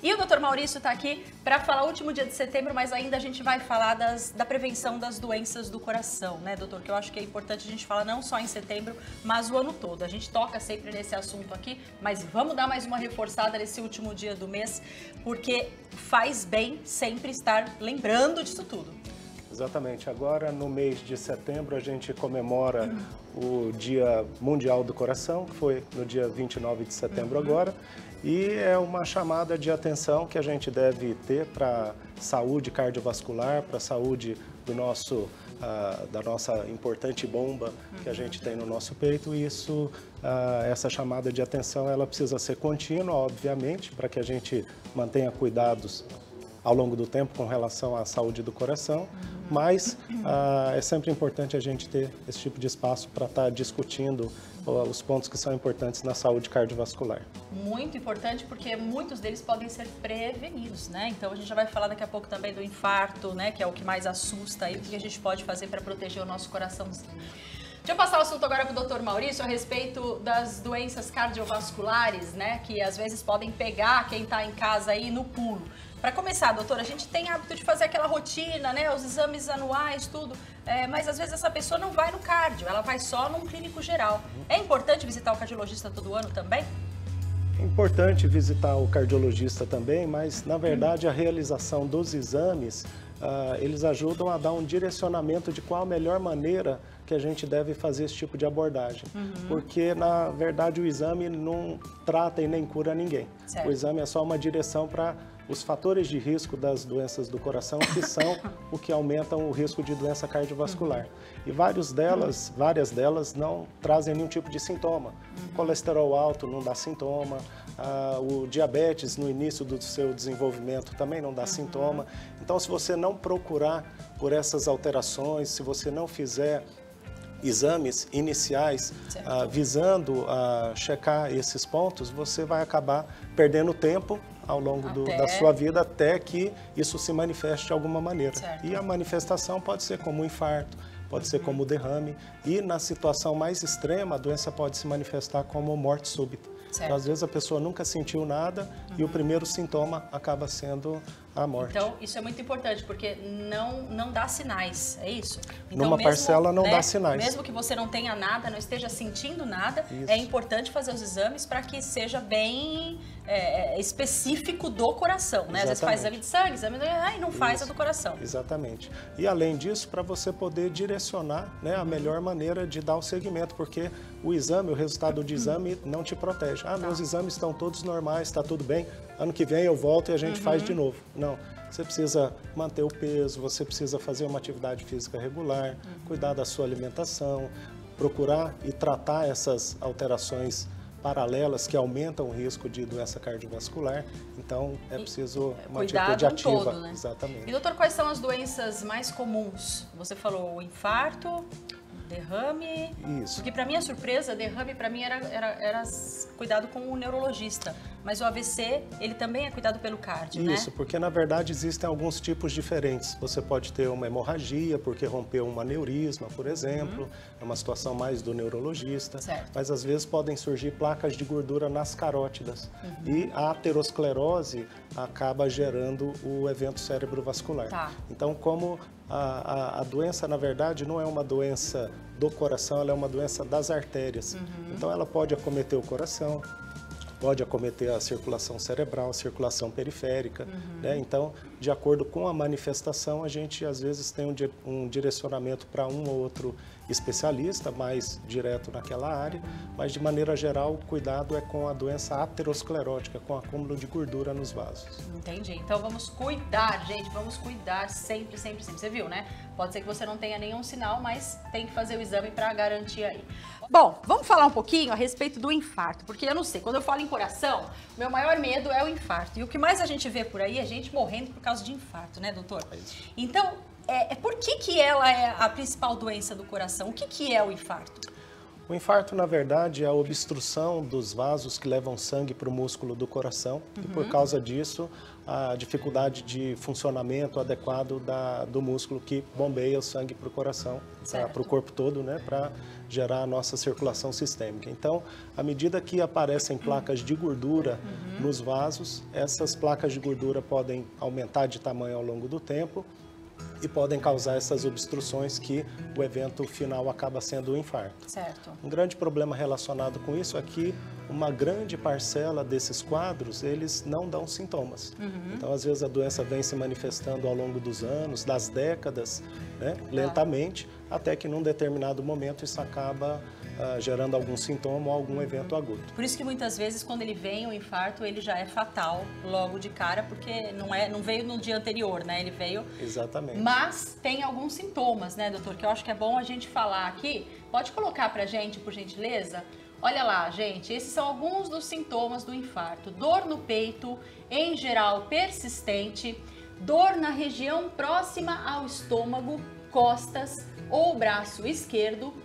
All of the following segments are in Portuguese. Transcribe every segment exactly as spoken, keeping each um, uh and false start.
E o doutor Maurício está aqui para falar o último dia de setembro, mas ainda a gente vai falar das, da prevenção das doenças do coração, né, doutor? Que eu acho que é importante a gente falar não só em setembro, mas o ano todo. A gente toca sempre nesse assunto aqui, mas vamos dar mais uma reforçada nesse último dia do mês, porque faz bem sempre estar lembrando disso tudo. Exatamente. Agora, no mês de setembro, a gente comemora uhum. o Dia Mundial do Coração, que foi no dia vinte e nove de setembro uhum. agora. E é uma chamada de atenção que a gente deve ter para a saúde cardiovascular, para a saúde do nosso, uh, da nossa importante bomba uhum. que a gente tem no nosso peito. E isso, uh, essa chamada de atenção, ela precisa ser contínua, obviamente, para que a gente mantenha cuidados ao longo do tempo com relação à saúde do coração, uhum. mas uh, é sempre importante a gente ter esse tipo de espaço para estar tá discutindo uh, os pontos que são importantes na saúde cardiovascular. Muito importante, porque muitos deles podem ser prevenidos, né? Então a gente já vai falar daqui a pouco também do infarto, né? Que é o que mais assusta aí, o que a gente pode fazer para proteger o nosso coraçãozinho. Deixa eu passar o assunto agora para o doutor Maurício a respeito das doenças cardiovasculares, né? Que às vezes podem pegar quem está em casa aí no pulo. Para começar, doutora, a gente tem hábito de fazer aquela rotina, né? Os exames anuais, tudo. É, mas às vezes essa pessoa não vai no cardio, ela vai só num clínico geral. É importante visitar o cardiologista todo ano também? É importante visitar o cardiologista também, mas na verdade a realização dos exames, uh, eles ajudam a dar um direcionamento de qual a melhor maneira que a gente deve fazer esse tipo de abordagem. Uhum. Porque, na verdade, o exame não trata e nem cura ninguém. Certo. O exame é só uma direção para os fatores de risco das doenças do coração, que são o que aumentam o risco de doença cardiovascular. Uhum. E vários delas, uhum. várias delas não trazem nenhum tipo de sintoma. Uhum. Colesterol alto não dá sintoma, ah, o diabetes no início do seu desenvolvimento também não dá uhum. sintoma. Então, se você não procurar por essas alterações, se você não fizer exames iniciais ah, visando a ah, checar esses pontos, você vai acabar perdendo tempo ao longo do, da sua vida até que isso se manifeste de alguma maneira. Certo. E a manifestação pode ser como um infarto, pode uhum. ser como derrame e na situação mais extrema a doença pode se manifestar como morte súbita. Então, às vezes a pessoa nunca sentiu nada uhum. e o primeiro sintoma acaba sendo a morte. Então, isso é muito importante, porque não, não dá sinais, é isso? Então, Numa mesmo, parcela não né, dá sinais. Mesmo que você não tenha nada, não esteja sentindo nada, isso. é importante fazer os exames para que seja bem é, específico do coração, né? Exatamente. Às vezes faz exame de sangue, exame de... Ai, não faz isso. A do coração. Exatamente. E além disso, para você poder direcionar, né, a melhor maneira de dar o segmento, porque o exame, o resultado do exame não te protege. Ah, meus exames estão todos normais, está tudo bem, ano que vem eu volto e a gente uhum. faz de novo. Não, você precisa manter o peso, você precisa fazer uma atividade física regular, uhum. cuidar da sua alimentação, procurar e tratar essas alterações paralelas que aumentam o risco de doença cardiovascular. Então, é preciso uma atitude ativa. Todo, né? Exatamente. E, doutor, quais são as doenças mais comuns? Você falou o infarto, derrame. Isso. Porque, para minha surpresa, derrame para mim era, era, era cuidado com o neurologista. Mas o A V C, ele também é cuidado pelo cardio, né? Isso, porque na verdade existem alguns tipos diferentes. Você pode ter uma hemorragia porque rompeu um aneurisma, por exemplo. Uhum. É uma situação mais do neurologista. Certo. Mas às vezes podem surgir placas de gordura nas carótidas. Uhum. E a aterosclerose acaba gerando o evento cerebrovascular. Tá. Então, como a, a, a doença, na verdade, não é uma doença do coração, ela é uma doença das artérias. Uhum. Então, ela pode acometer o coração, pode acometer a circulação cerebral, a circulação periférica, uhum. né? Então, de acordo com a manifestação, a gente às vezes tem um, um direcionamento para um ou outro especialista, mais direto naquela área, mas de maneira geral o cuidado é com a doença aterosclerótica, com acúmulo de gordura nos vasos. Entendi. Então vamos cuidar, gente, vamos cuidar sempre, sempre, sempre. Você viu, né? Pode ser que você não tenha nenhum sinal, mas tem que fazer o exame para garantir aí. Bom, vamos falar um pouquinho a respeito do infarto, porque eu não sei, quando eu falo em coração, meu maior medo é o infarto. E o que mais a gente vê por aí é gente morrendo por causa de infarto, né, doutor? Então, é, é por que que ela é a principal doença do coração? O que que é o infarto? O infarto, na verdade, é a obstrução dos vasos que levam sangue para o músculo do coração uhum. e, por causa disso, a dificuldade de funcionamento adequado da, do músculo que bombeia o sangue para o coração, para o corpo todo, né, para gerar a nossa circulação sistêmica. Então, à medida que aparecem placas de gordura uhum. nos vasos, essas placas de gordura podem aumentar de tamanho ao longo do tempo e podem causar essas obstruções que o evento final acaba sendo o infarto. Certo. Um grande problema relacionado com isso é que uma grande parcela desses quadros, eles não dão sintomas. Uhum. Então, às vezes, a doença vem se manifestando ao longo dos anos, das décadas, né, lentamente, ah. até que num determinado momento isso acaba uh, gerando algum sintoma ou algum uhum. evento agudo. Por isso que muitas vezes, quando ele vem o infarto, ele já é fatal logo de cara, porque não, é, não veio no dia anterior, né? Ele veio... Exatamente. Mas tem alguns sintomas, né, doutor, que eu acho que é bom a gente falar aqui. Pode colocar pra gente, por gentileza? Olha lá, gente, esses são alguns dos sintomas do infarto. Dor no peito, em geral persistente, dor na região próxima ao estômago, costas ou braço esquerdo,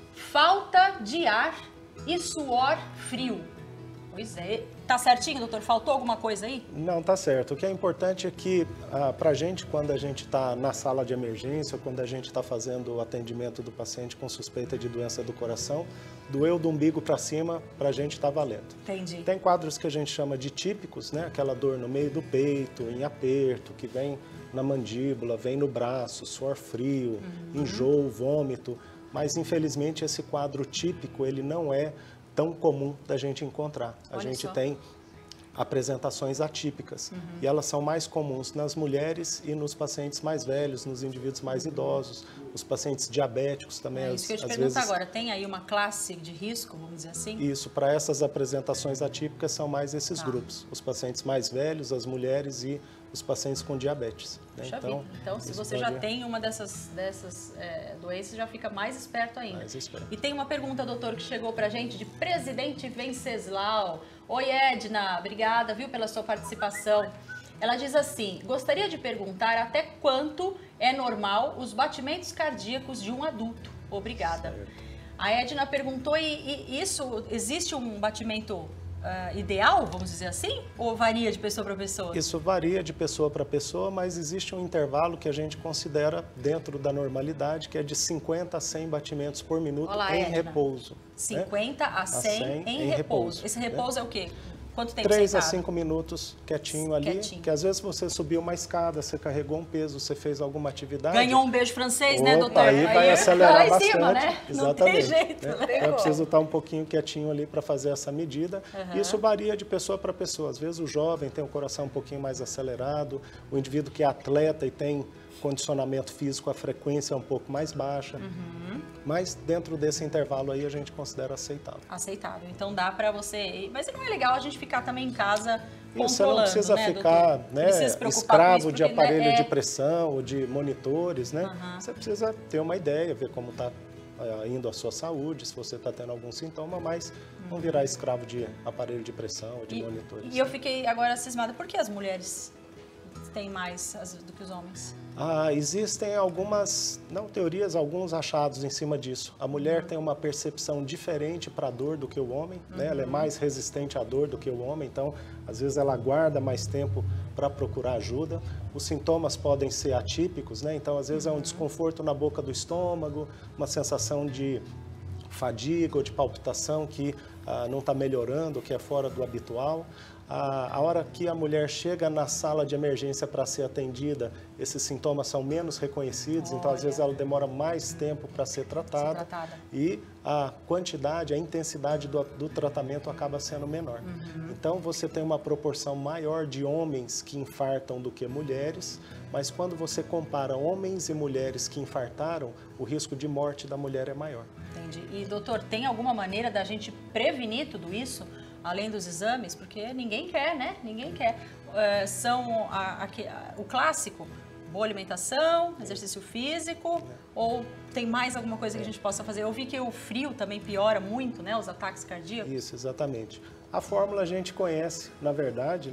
falta de ar e suor frio. Pois é. Tá certinho, doutor? Faltou alguma coisa aí? Não, tá certo. O que é importante é que, ah, pra gente, quando a gente está na sala de emergência, quando a gente está fazendo o atendimento do paciente com suspeita de doença do coração, doeu do umbigo para cima, pra gente tá valendo. Entendi. Tem quadros que a gente chama de típicos, né? Aquela dor no meio do peito, em aperto, que vem na mandíbula, vem no braço, suor frio, uhum. enjoo, vômito. Mas, infelizmente, esse quadro típico, ele não é tão comum da gente encontrar. A Olha gente só. tem apresentações atípicas uhum. e elas são mais comuns nas mulheres e nos pacientes mais velhos, nos indivíduos mais idosos, os pacientes diabéticos também. É isso que eu ia te às perguntar vezes... agora, tem aí uma classe de risco, vamos dizer assim? Isso, para essas apresentações atípicas são mais esses Tá. grupos, os pacientes mais velhos, as mulheres e os pacientes com diabetes. Né? Puxa Então, vida. Então, se você pode... já tem uma dessas, dessas é, doenças, já fica mais esperto ainda. Mais esperto. E tem uma pergunta, doutor, que chegou pra gente de Presidente Venceslau. Oi, Edna, obrigada, viu, pela sua participação. Ela diz assim, gostaria de perguntar até quanto é normal os batimentos cardíacos de um adulto. Obrigada. Certo. A Edna perguntou, e, e isso, existe um batimento Uh, ideal, vamos dizer assim? Ou varia de pessoa para pessoa? Isso varia de pessoa para pessoa, mas existe um intervalo que a gente considera dentro da normalidade, que é de cinquenta a cem batimentos por minuto Olá, em Edna. repouso. cinquenta né? a cem, a cem em, em repouso. repouso. Esse repouso né? é o quê? Quanto tempo três a sentado? cinco minutos quietinho ali, Quietinho. que às vezes você subiu uma escada, você carregou um peso, você fez alguma atividade. Ganhou um beijo francês, Opa, né, doutor? Aí vai aí acelerar vai bastante. Cima, né? Exatamente. Não tem jeito. Né? É preciso estar um pouquinho quietinho ali para fazer essa medida. Uhum. Isso varia de pessoa para pessoa. Às vezes o jovem tem o coração um pouquinho mais acelerado, o indivíduo que é atleta e tem condicionamento físico, a frequência é um pouco mais baixa. Uhum. Mas dentro desse intervalo aí a gente considera aceitável. Aceitável. Então dá para você... Mas não é legal a gente ficar também em casa controlando, Você não precisa né, ficar né, precisa escravo isso, de aparelho é... de pressão ou de monitores, né? Uhum. Você precisa ter uma ideia, ver como está uh, indo a sua saúde, se você está tendo algum sintoma, mas uhum. não virar escravo de aparelho de pressão ou de e, monitores. E eu fiquei agora cismada, por que as mulheres têm mais as, do que os homens? Ah, existem algumas, não teorias, alguns achados em cima disso. A mulher uhum. tem uma percepção diferente para a dor do que o homem, uhum. né? Ela é mais resistente à dor do que o homem, então às vezes ela guarda mais tempo para procurar ajuda. Os sintomas podem ser atípicos, né? Então às vezes uhum. é um desconforto na boca do estômago, uma sensação de fadiga ou de palpitação que ah, não está melhorando, que é fora do habitual. A, a hora que a mulher chega na sala de emergência para ser atendida, esses sintomas são menos reconhecidos, Olha. Então às vezes ela demora mais tempo para ser tratada, ser tratada e a quantidade, a intensidade do, do tratamento acaba sendo menor. Uhum. Então você tem uma proporção maior de homens que infartam do que mulheres, mas quando você compara homens e mulheres que infartaram, o risco de morte da mulher é maior. Entendi. E doutor, tem alguma maneira da gente prevenir tudo isso? Além dos exames, porque ninguém quer, né? Ninguém quer. Uh, são a, a, a, o clássico, boa alimentação, exercício físico, é. ou tem mais alguma coisa que a gente possa fazer? Eu vi que o frio também piora muito, né? Os ataques cardíacos. Isso, exatamente. A fórmula a gente conhece, na verdade, né?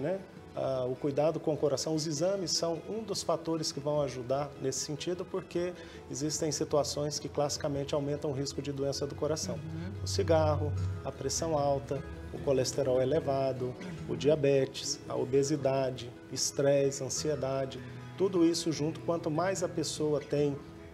uh, o cuidado com o coração, os exames são um dos fatores que vão ajudar nesse sentido, porque existem situações que classicamente aumentam o risco de doença do coração. Uhum. O cigarro, a pressão alta, o colesterol elevado, o diabetes, a obesidade, estresse, ansiedade, tudo isso junto, quanto mais a pessoa tem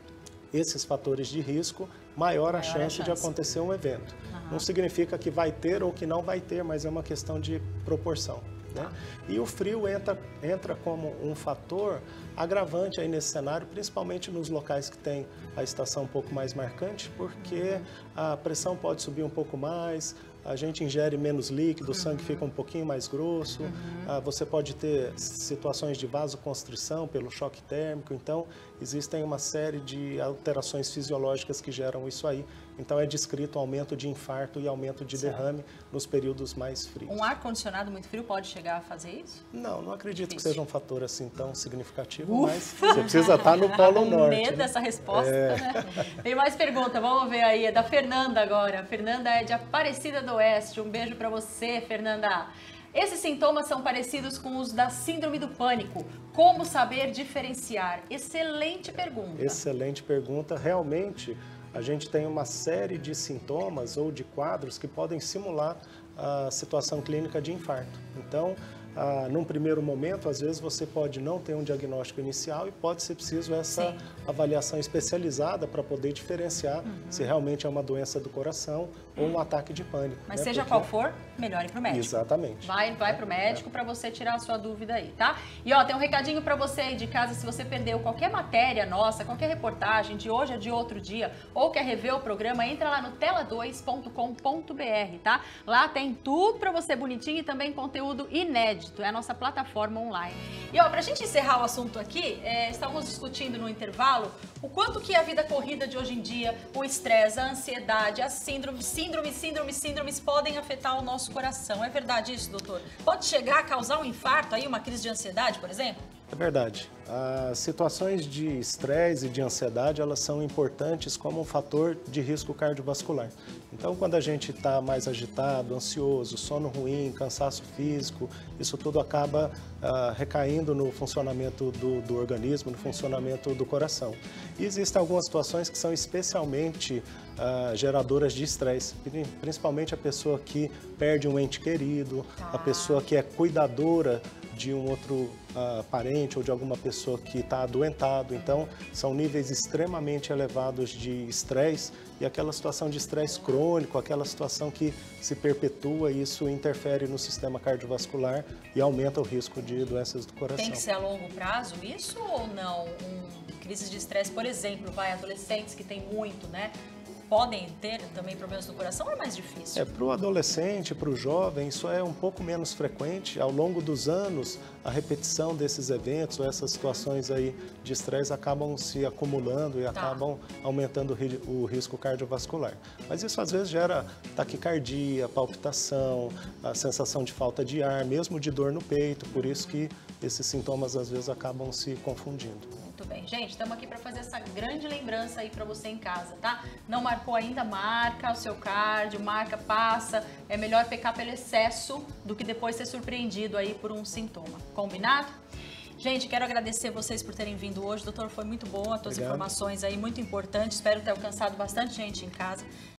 esses fatores de risco, maior, maior a, chance a chance de acontecer um evento. Uhum. Não significa que vai ter ou que não vai ter, mas é uma questão de proporção. Né? E o frio entra, entra como um fator agravante aí nesse cenário, principalmente nos locais que tem a estação um pouco mais marcante, porque a pressão pode subir um pouco mais, a gente ingere menos líquido, o sangue fica um pouquinho mais grosso, uhum. você pode ter situações de vasoconstrição pelo choque térmico, então existem uma série de alterações fisiológicas que geram isso aí. Então é descrito aumento de infarto e aumento de certo. derrame nos períodos mais frios. Um ar-condicionado muito frio pode chegar a fazer isso? Não, não acredito Difícil. que seja um fator assim tão significativo, Ufa. mas você precisa estar no Polo Norte. Medo né? dessa resposta, é. né? Tem mais pergunta, vamos ver aí, é da Fernanda agora. A Fernanda é de Aparecida do Oeste, um beijo para você, Fernanda. Esses sintomas são parecidos com os da síndrome do pânico. Como saber diferenciar? Excelente pergunta. Excelente pergunta. Realmente, a gente tem uma série de sintomas ou de quadros que podem simular a situação clínica de infarto. Então, ah, num primeiro momento, às vezes você pode não ter um diagnóstico inicial e pode ser preciso essa Sim. avaliação especializada para poder diferenciar uhum. se realmente é uma doença do coração ou um ataque de pânico. Mas né? seja Porque... qual for, melhor ir para o médico. Exatamente. Vai, vai para o médico é. para você tirar a sua dúvida aí, tá? E ó, tem um recadinho para você aí de casa, se você perdeu qualquer matéria nossa, qualquer reportagem de hoje ou de outro dia, ou quer rever o programa, entra lá no tela dois ponto com ponto br, tá? Lá tem tudo para você bonitinho e também conteúdo inédito, é a nossa plataforma online. E ó, pra gente encerrar o assunto aqui, é, estávamos discutindo no intervalo o quanto que a vida corrida de hoje em dia, o estresse, a ansiedade, a síndrome, síndrome, síndrome, síndromes podem afetar o nosso coração. É verdade isso, doutor? Pode chegar a causar um infarto aí, uma crise de ansiedade, por exemplo? É verdade. As situações de estresse e de ansiedade, elas são importantes como um fator de risco cardiovascular. Então, quando a gente está mais agitado, ansioso, sono ruim, cansaço físico, isso tudo acaba uh, recaindo no funcionamento do, do organismo, no funcionamento do coração. E existem algumas situações que são especialmente uh, geradoras de estresse, principalmente a pessoa que perde um ente querido, tá. a pessoa que é cuidadora de um outro uh, parente ou de alguma pessoa que está adoentado. Então, são níveis extremamente elevados de estresse e aquela situação de estresse crônico, aquela situação que se perpetua e isso interfere no sistema cardiovascular e aumenta o risco de doenças do coração. Tem que ser a longo prazo isso ou não? Um, crise de estresse, por exemplo, vai adolescentes que tem muito, né? Podem ter também problemas do coração ou é mais difícil? É, para o adolescente, para o jovem, isso é um pouco menos frequente. Ao longo dos anos, a repetição desses eventos ou essas situações aí de estresse acabam se acumulando e tá. acabam aumentando o risco cardiovascular. Mas isso às vezes gera taquicardia, palpitação, a sensação de falta de ar, mesmo de dor no peito, por isso que esses sintomas às vezes acabam se confundindo. Muito bem, gente, estamos aqui para fazer essa grande lembrança aí para você em casa, tá? Não marcou ainda, marca o seu cardio, marca, passa. É melhor pecar pelo excesso do que depois ser surpreendido aí por um sintoma. Combinado? Gente, quero agradecer vocês por terem vindo hoje. Doutor, foi muito boa, todas as informações aí, muito importantes. Espero ter alcançado bastante gente em casa.